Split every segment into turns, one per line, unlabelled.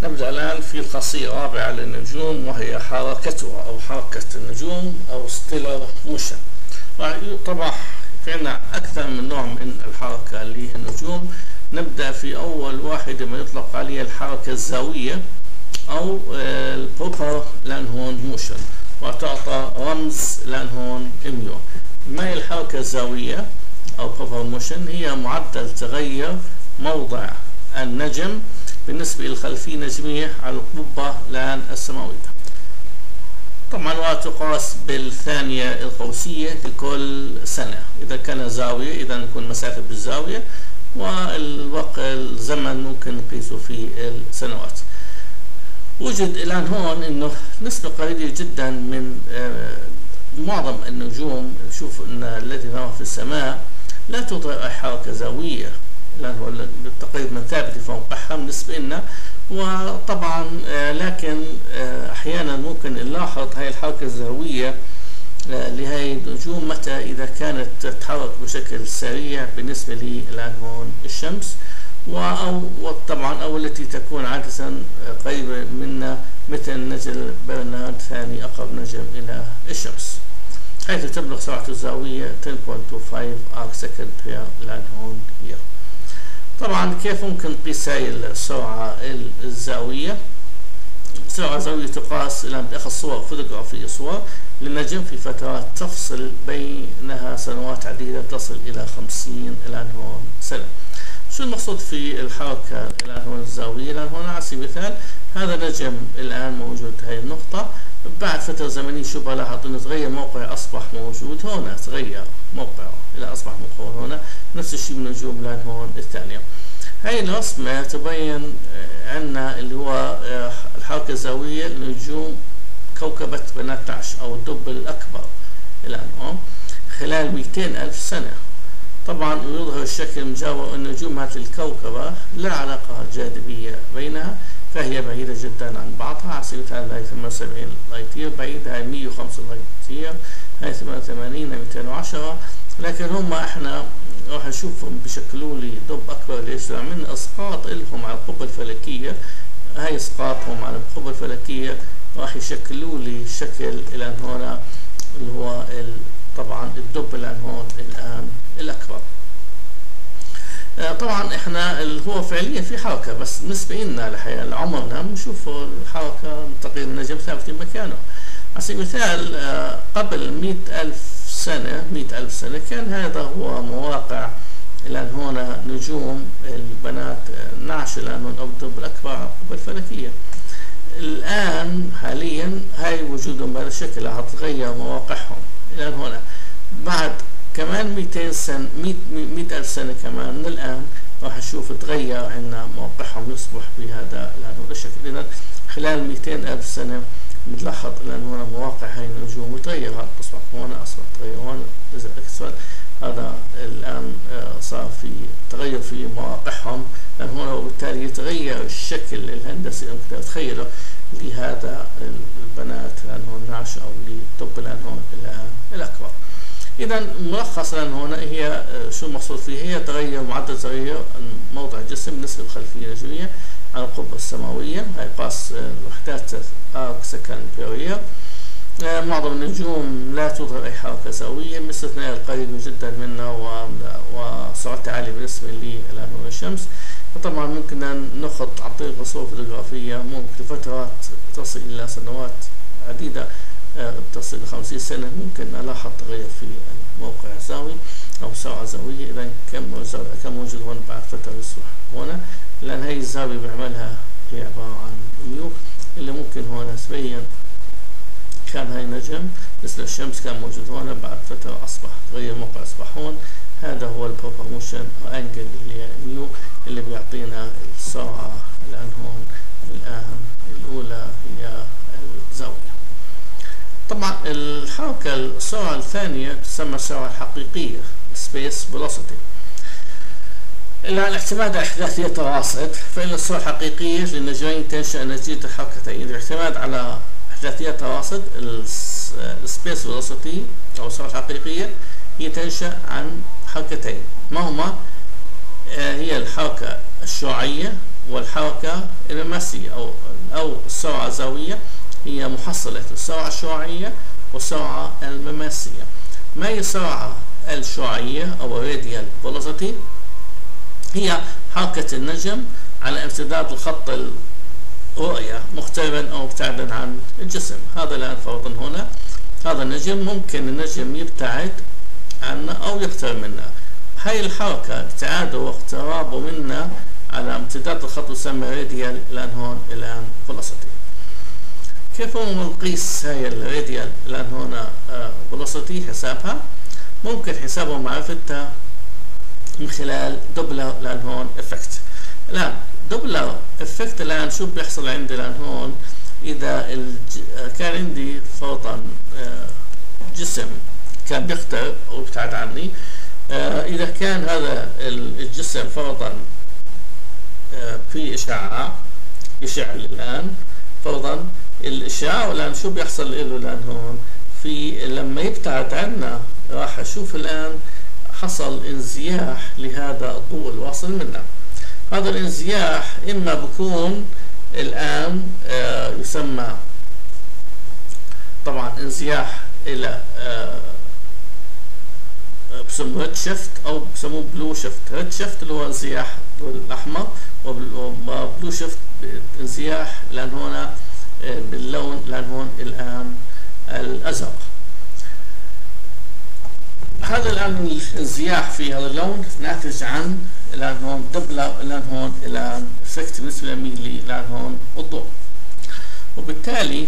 نبدأ الآن في الخاصية الرابعة للنجوم، وهي حركتها أو حركة النجوم أو stellar motion. طبعا في عندنا أكثر من نوع من الحركة للنجوم. نبدأ في أول واحدة ما يطلق عليها الحركة الزاوية أو البروبر لانهورن موشن، وتعطى رمز لانهورن ميو. ما هي الحركة الزاوية أو بروبر موشن؟ هي معدل تغير موضع النجم بالنسبة للخلفية النجمية على القبة لان السماوية. طبعا وتقاس بالثانية القوسية لكل سنة. إذا كان زاوية إذا يكون مسافة بالزاوية، والوقت الزمن ممكن نقيسه في السنوات. وجد الآن هون إنه نسبة قليلة جدا من معظم النجوم نشوف إن التي نراها في السماء لا تظهر أي حركة زاوية، لأن هو تقريبا ثابت في موقعها بالنسبة لنا. وطبعا لكن أحيانا ممكن نلاحظ هاي الحركة الزاوية لهي النجوم متى إذا كانت تتحرك بشكل سريع بالنسبة للأنهون الشمس، وطبعا أو التي تكون عادة قريبة منا مثل نجم برنارد، ثاني أقرب نجم إلى الشمس، حيث تبلغ سرعة الزاوية 10.25 arc second per لانهورن year. طبعا كيف ممكن نقيس هاي السرعة الزاوية؟ السرعة الزاوية تقاس الآن بأخذ صور فوتوغرافية، صور للنجم في فترات تفصل بينها سنوات عديدة تصل إلى 50 لانهورن سنة. شو المقصود في الحركة الآن الزاوية؟ الآن هنا على سبيل المثال هذا نجم الآن موجود هاي النقطة، بعد فترة زمنية شو بلاحظ إنه تغير موقعه، أصبح موجود هنا، تغير موقعه إلى أصبح موقعه هنا. نفس الشيء من النجوم الآن هون الثانية. هاي الرسمة تبين عنا اللي هو الحركة الزاوية لنجوم كوكبة بناتاش أو الدب الأكبر الآن هون خلال 200,000 سنة. طبعا يظهر الشكل مجاور النجوم هذه الكوكبة لا علاقة جاذبية بينها، فهي بعيدة جدا عن بعضها. على سبيل المثال هاي 78 لايت يير بعيد، هاي 105 لايت يير، هاي 88 210. لكن هم احنا راح نشوفهم بشكلوا لي دب اكبر. ليش؟ من اسقاط لهم على القبة الفلكية. هاي اسقاطهم على القبة الفلكية راح يشكلوا لي شكل الان هنا اللي هو طبعا الدب الان هون الان الاكبر. طبعا احنا اللي هو فعليا في حركة، بس بالنسبة لنا لحياة عمرنا بنشوف الحركة تقريبا النجم ثابت في مكانه. على سبيل المثال قبل 100,000 سنة كان هذا هو مواقع الآن هنا نجوم البنات نعش الآن هون أو الدب الأكبر على القبة الفلكية. الآن حاليا هاي وجودهم بهذا الشكل هتغير مواقعهم الآن هنا. بعد كمان 100,000 سنة كمان من الآن راح نشوف تغير عندنا موقعهم يصبح بهذا الآن الشكل. إذا خلال 200,000 سنة بنلاحظ الآن هنا مواقع هاي النجوم وتغير، تصبح هنا، أصبح تغير هنا، إذا أكثر. هذا الآن صار في تغير في مواقعهم الآن هنا، وبالتالي يتغير الشكل الهندسي أو تخيله لهذا البنات الآن هون نعش أو للدب الآن هون الآن الأكبر. إذا ملخص الآن هنا هي شو المقصود فيه؟ هي تغير معدل تغير موضع الجسم بالنسبة للخلفية النجمية على القبة السماوية. هاي قاس وحدات arc second per year. معظم النجوم لا تظهر أي حركة زاوية، باستثناء القريب جدا منا وسرعتها عالية بالنسبة للآن هون الشمس. وطبعا ممكن نأخذ عن طريق صور فوتوغرافية ممكن لفترات تصل إلى سنوات عديدة، تصل إلى 50 سنة ممكن ألاحظ تغير في الموقع الزاوي أو سرعة زاوية. إذا كم موجود هون بعد فترة يصبح هنا، لأن هي الزاوية بعملها هي عبارة عن ميو اللي ممكن هنا تبين كان هاي نجم مثل الشمس كان موجود هنا، بعد فترة أصبح تغير موقع أصبح هون. هذا هو البروبر موشن أنجل اللي هي ميو اللي بيعطينا السرعة الآن هون الآن الأولى هي الزاوية. طبعا السرعة الثانية تسمى السرعة الحقيقية space velocity. الآن الاعتماد على إحداثية الراصد، فإن السرعة الحقيقية للنجمين تنشأ نتيجة الحركتين. الاعتماد على إحداثية الراصد السبيس فيلوسيتي أو السرعة الحقيقية هي تنشأ عن حركتين، ما هما؟ هي الحركة الشعاعية والحركة المماسية أو السرعة الزاوية هي محصلة السرعة الشعاعية والسرعة المماسية. ما هي السرعة الشعاعية أو radial velocity؟ هي حركة النجم على امتداد الخط الرؤية مقتربا أو مبتعدا عن الجسم. هذا الآن فرضا هنا هذا النجم، ممكن النجم يبتعد عنا أو يقترب منا. هاي الحركة ابتعاده واقترابه منا على امتداد الخط يسمى radial الآن هون الآن velocity. كيف نقيس هاي الراديال الآن هنا velocity حسابها؟ ممكن حسابها ومعرفتها من خلال دوبلر الآن هون افكت. الآن دوبلر افكت الآن شو بيحصل عندي الآن هون؟ إذا كان عندي فرضا جسم كان بيقترب أو يبتعد عني، إذا كان هذا الجسم فرضا في إشعاع يشعل الآن فرضا الإشعاع، والآن شو بيحصل له الآن هون؟ في لما يبتعد عنا راح أشوف الآن حصل انزياح لهذا الضوء الواصل منا. هذا الانزياح إما بكون الآن يسمى طبعا انزياح إلى بسموه ريد شيفت أو بسموه بلو شيفت. ريد شيفت اللي هو انزياح الأحمر، وبلو شيفت انزياح الآن هنا باللون الآن هون الآن الأزرق. هذا الآن الانزياح في هذا اللون ناتج عن الآن هون دوبلر الآن هون الآن افكت بالنسبة لميلي الآن هون الضوء. وبالتالي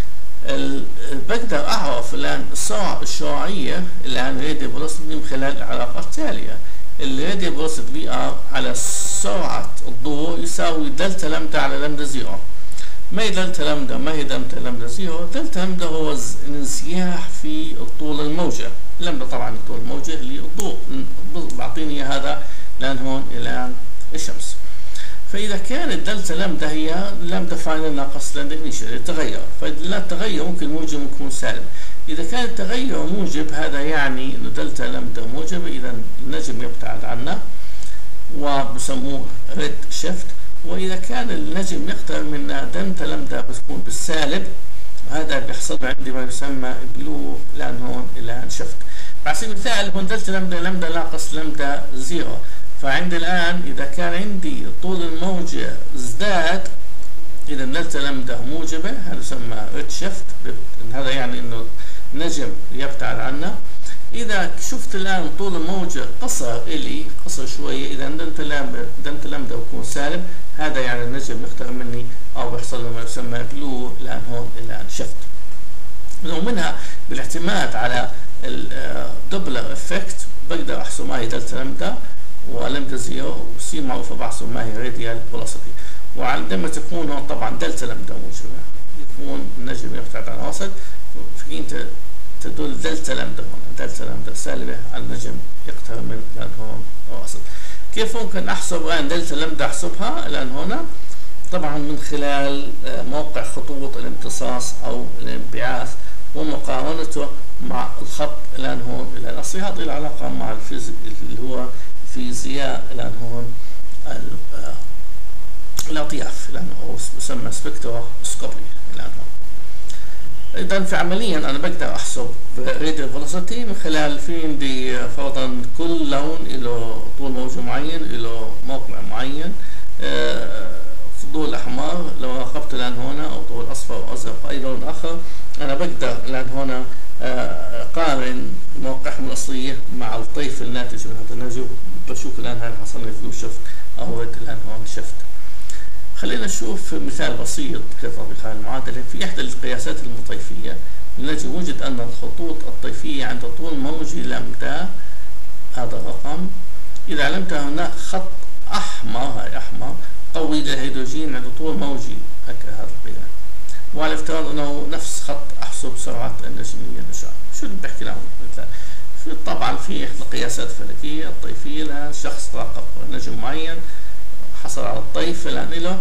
بقدر أعرف الآن السرعة الشعاعية الآن radial velocity من خلال العلاقة التالية. radial velocity VR على سرعة الضوء يساوي دلتا لامدا على لامدا زيرو. ما هي دلتا لامدا؟ ما هي دلتا لامدا زيرو؟ دلتا لامدا هو الانزياح في الطول الموجة. لامدا طبعا الطول الموجة اللي الضوء بعطيني هذا الآن هون الآن الشمس. فإذا كانت دلتا لامدا هي لامدا فاينل ناقص لامدا انيشال التغير، فإذا التغير ممكن موجب ويكون سالب. إذا كان التغير موجب هذا يعني إنه دلتا لامدا موجبة، إذا النجم يبتعد عنا وبسموه ريد شيفت. وإذا كان النجم يقترب منا دلتا لامدا بتكون بالسالب، وهذا بيحصل عندي ما يسمى بلو الآن هون الآن شيفت. على سبيل المثال هون دلتا لامدا ناقص لامدا زيرو، فعندي الآن إذا كان عندي طول الموجة ازداد، إذا دلتا لامدا موجبة، هذا يسمى ريد شيفت. هذا يعني إنه النجم يبتعد عنا. إذا شفت الآن طول الموجة قصر إلي قصر شوية، إذا دلتا لامدا بكون سالب، هذا يعني النجم يقترب مني أو بيحصل له ما يسمى بلو الآن هون الآن شيفت. ومنها بالاعتماد على الدوبلر افكت بقدر أحسب ما هي دلتا لامدا ولامدا زيرو، وسي معروفة بحسب ما هي راديال فيلوسيتي. وعندما تكون طبعا دلتا لامدا موجبة يكون النجم يبتعد عن الوسط، فحين تدل دلتا لامدا هنا دلتا لامدا سالبة النجم يقترب من الآن هون الوسط. كيف ممكن أحسب الآن دلتا لامدا؟ أحسبها الآن هنا طبعا من خلال موقع خطوط الامتصاص أو الانبعاث ومقارنته مع الخط الآن هون الآن الأصلي. هذه العلاقة مع الفيزياء اللي هو فيزياء الآن هون الأطياف الآن هو يسمى سبكتروسكوبي الآن هون. إذا في عمليا أنا بقدر أحسب radial velocity من خلال في عندي فرضا كل لون له طول موجة معين، له موقع معين. في الضوء الأحمر لو راقبت الآن هنا أو ضوء الأصفر أو أزرق أي لون آخر، أنا بقدر الآن هنا أقارن موقعهم الأصلية مع الطيف الناتج من هذا النجم، بشوف الآن هل حصل لي بلو شيفت أو ريد الآن هون شيفت. خلينا نشوف مثال بسيط كيف تطبيق هذه المعادلة. في إحدى القياسات المطيفية التي وجد أن الخطوط الطيفية عند طول موجي لامدا، هذا الرقم، إذا علمت هناك خط أحمر، هاي أحمر قوي للهيدروجين عند طول موجي هكذا هذا القياس، وعلى افتراض أنه نفس خط أحسب سرعة النجمية الإشعاع. شو اللي بحكي لهم؟ طبعا في إحدى القياسات الفلكية الطيفية الآن شخص راقب نجم معين، حصل على الطيف الآن له،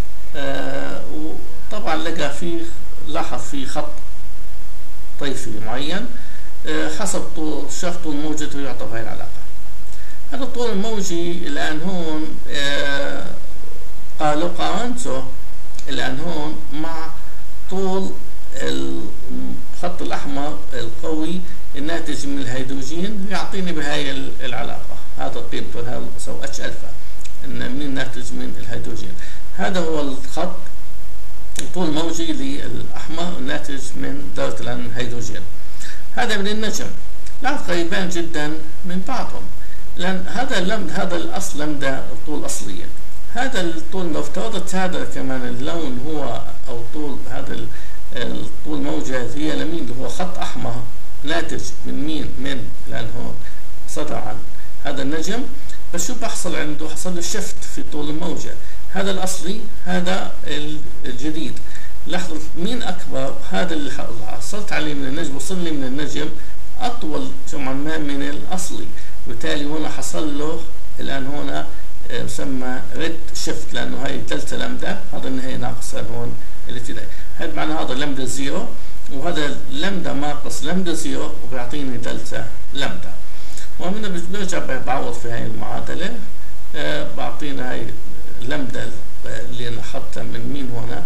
وطبعا لقى فيه لاحظ في خط طيفي معين حسب طول شاف طول موجته يعطى هاي العلاقة. هذا الطول الموجي الآن هون قالوا قارنته الآن هون مع طول الخط الأحمر القوي الناتج من الهيدروجين، يعطيني بهاي العلاقة. هذا قيمته، هذا سو اتش الفا، إن من ناتج من الهيدروجين. هذا هو الخط طول موجي للأحمر الناتج من ذرة الهيدروجين. هذا من النجم. لاحظ قريبان جدا من بعضهم، لأن هذا الأصل لمدة الطول أصليا. هذا الطول لو افترضت هذا كمان اللون هو أو طول هذا الطول موجة هي اليمين اللي هو خط أحمر ناتج من مين؟ من لأن هو صدر عن هذا النجم. بس شو بحصل عنده؟ حصل له شفت في طول الموجة. هذا الأصلي، هذا الجديد. لاحظوا مين أكبر؟ هذا اللي حصلت عليه من النجم، وصل لي من النجم أطول نوعا ما من الأصلي، وبالتالي هنا حصل له الآن هنا يسمى ريد شيفت، لأنه هاي دلتا لامدا، هذا النهاية ناقصة هون الابتدائي. هذا معنى هذا لامدا زيرو، وهذا لامدا ناقص لامدا زيرو، وبيعطيني دلتا لامدا. ومن برجع بعوض في هاي المعادلة، بعطينا هاي لامدا اللي أنا حطها من مين هنا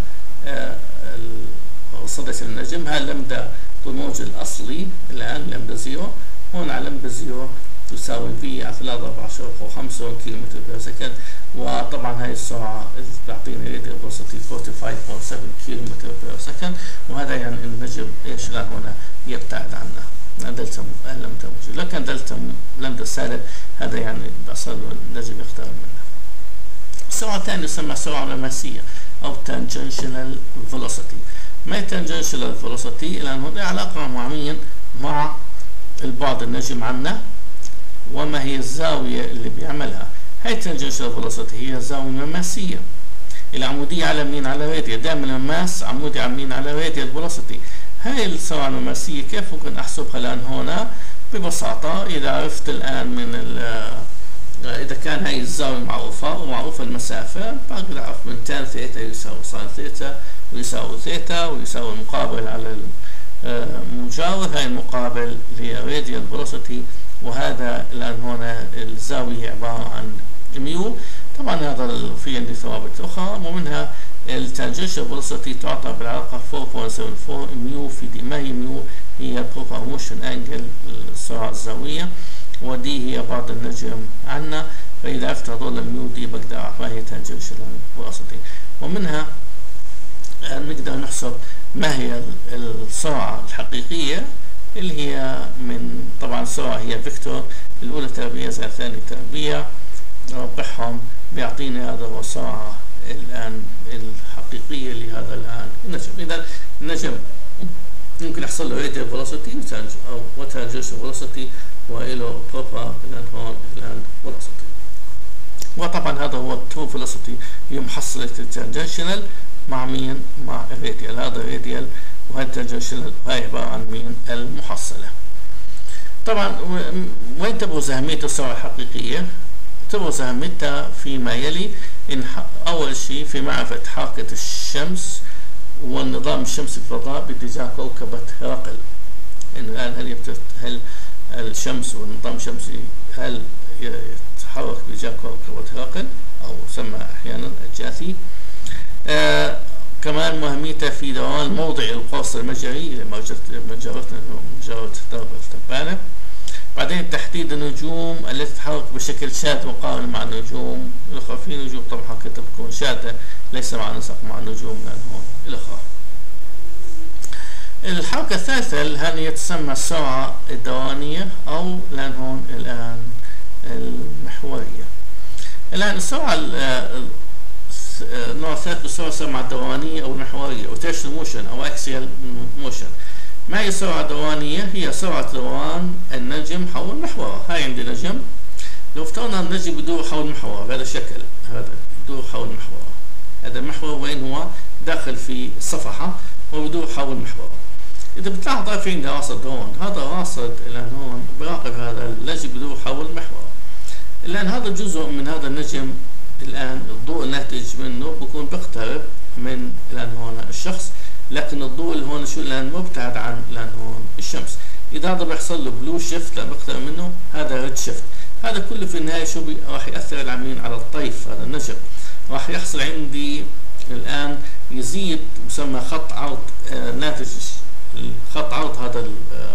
صدة النجم. هاي لامدا طول موج الأصلي الآن لامدا زيرو، هون على لامدا زيرو تساوي في على 13.5 كيلومتر بير سكند. وطبعا هاي السرعة بتعطيني راديال فيلوسيتي 45.7 كيلومتر بير سكند. وهذا يعني النجم ايش الآن هنا يبتعد عنا دلتا لامدا موجود. لكن دلتا لامدا سالب، هذا يعني بصل النجم يقترب منه. السرعة الثانية تسمى سرعة لماسية أو tangential velocity. ما هي tangential velocity؟ لأن هنا علاقة مع مين؟ مع البعد النجم عنا، وما هي الزاوية اللي بيعملها. هاي tangential velocity هي زاوية مماسية. العمودية على مين؟ على راديال. دائما الماس عمودي على مين؟ على راديال velocity. هاي السرعة المماسية كيف ممكن أحسبها الآن هنا؟ ببساطة إذا عرفت الآن من إذا كان هاي الزاوية معروفة ومعروفة المسافة، بقدر أعرف من تان ثيتا يساوي ساين ثيتا ويساوي ثيتا ويساوي المقابل على المجاور. هاي المقابل لراديال فيلوسيتي، وهذا الآن هنا الزاوية عبارة عن ميو. طبعا هذا في عندي ثوابت أخرى، ومنها التانجنشال فيلوسيتي تعطى بالعلاقة 4.74 ميو في دي. ما هي ميو؟ هي بروبر موشن انجل، السرعة الزاوية، ودي هي بعد النجم عنا. فإذا عرفت هذول الميو دي بقدر أعرف ما هي تانجنشال فيلوسيتي. ومنها نقدر نحسب ما هي السرعة الحقيقية اللي هي من طبعا السرعة هي فيكتور، الأولى تربيع زائد الثانية تربيع، ربحهم بيعطيني هذا هو السرعة الآن الحقيقية لهذا الآن النجم. إذا النجم ممكن يحصل له راديال فيلوسيتي أو تانجنشال فيلوسيتي، وإله بروبر الآن فيلوسيتي. وطبعا هذا هو الترو فيلوسيتي، هي محصلة التانجنشال مع مين؟ مع الراديال. هذا راديال وهذا التانجنشال، هاي عبارة عن مين؟ المحصلة. طبعا وين تبرز أهمية السرعة الحقيقية؟ تبرز أهميتها فيما يلي. إن أول شيء في معرفة حركة الشمس والنظام الشمسي في الفضاء باتجاه كوكبة هرقل. إن الآن هل الشمس والنظام الشمسي هل يتحرك باتجاه كوكبة هرقل أو يسمى أحيانا الجاثي. كمان مهميته في دوران موضع القوس المجري مجرة درب التبانة. بعدين تحديد النجوم التي تتحرك بشكل شاذ مقارنة مع النجوم الأخرى. في نجوم طبعا حركتها بتكون شاذة ليس مع نسق مع النجوم هون الأخرى. الحركة الثالثة هي تسمى السرعة الدورانية أو لأن هون الآن المحورية. الآن السرعة النوع الثالث بالسرعة السرعة الدورانية أو المحورية روتيشنال موشن أو أكسيال موشن. ما هي السرعة الدورانية؟ هي سرعة دوران النجم حول محوره. هاي عندي نجم، لو افترضنا النجم بدور حول محوره بهذا الشكل، هذا بدور حول محوره. هذا المحور وين هو؟ داخل في الصفحة وبدور حول محوره. إذا بتلاحظ في عندي راصد هون، هذا راصد الآن هون براقب هذا النجم بدور حول محوره. الآن هذا جزء من هذا النجم الآن الضوء الناتج منه بكون بيقترب من الآن هون الشخص، لكن الضوء اللي هون شو الآن مبتعد عن الآن هون الشمس. إذا هذا بيحصل له بلو شيفت لما بيقترب منه، هذا ريد شيفت. هذا كله في النهاية شو راح يأثر على مين؟ على الطيف هذا النجم. راح يحصل عندي الآن يزيد يسمى خط عرض ناتج. خط عرض هذا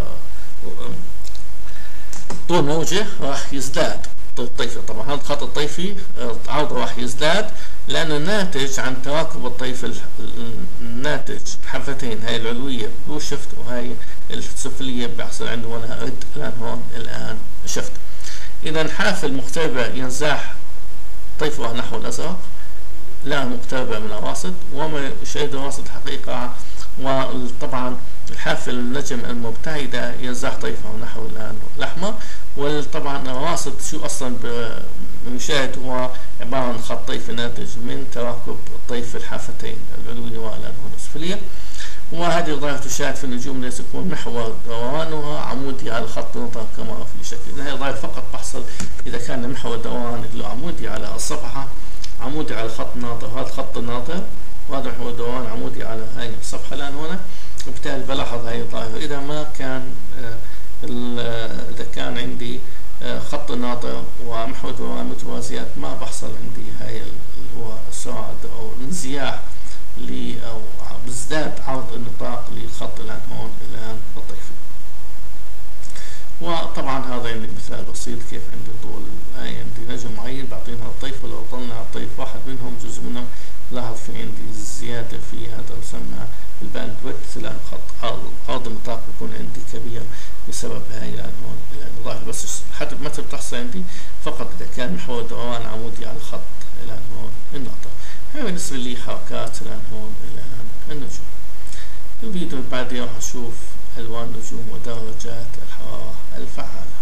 طول موجة راح يزداد الطيفي. طبعا هذا الخط الطيفي عرضه راح يزداد لأنه ناتج عن تراكب الطيف الناتج حفتين، هاي العلوية بلو شفت وهاي السفلية بيحصل عنده هنا رد الآن هون الآن شفت. إذا حافة مقتربة ينزاح طيفها نحو الأزرق، لا مقتربة من الواسط وما يشاهد الواسط حقيقة. وطبعا الحافة النجم المبتعدة ينزاح طيفها نحو الأحمر. وطبعا الواسط شو أصلا بنشاهد هو عبارة عن خط طيفي ناتج من تراكب الطيف الحافتين العلوية والسفلية. وهذه الظاهرة تشاهد في النجوم ليس يكون محور دورانها عمودي على الخط الناطق كما في شكل. هذه الظاهرة فقط تحصل إذا كان محور دوران له عمودي على الصفحة، عمودي على خط ناطق، هذا خط الناطق وهذا محور دوران عمودي على هاي الصفحة الآن هنا. وبالتالي بلاحظ هاي الظاهرة. إذا ما كان إذا كان عندي خط ناطق ومحور دوران متوازيات ما بحصل عندي هاي اللي هو السرعة أو الانزياح أو بزداد عرض النطاق للخط الآن هون الآن الطيفي. وطبعا هذا عندي مثال بسيط كيف عندي طول هاي عندي نجم معين بعطينا الطيف، ولو طلنا على الطيف واحد منهم جزء منهم لاحظ في عندي زيادة في هذا يسمى الباند ويدث الآن خط عرض النطاق بيكون عندي كبير بسبب هاي الآن هون الآن الظاهر. بس حتى متى بتحصل عندي فقط إذا كان محور دوران عمودي على الخط الآن هون الناطق. هاي بالنسبة لي حركات الآن هون الآن النجوم. الفيديو اللي بعدين راح نشوف ألوان النجوم ودرجات الحرارة الفعالة.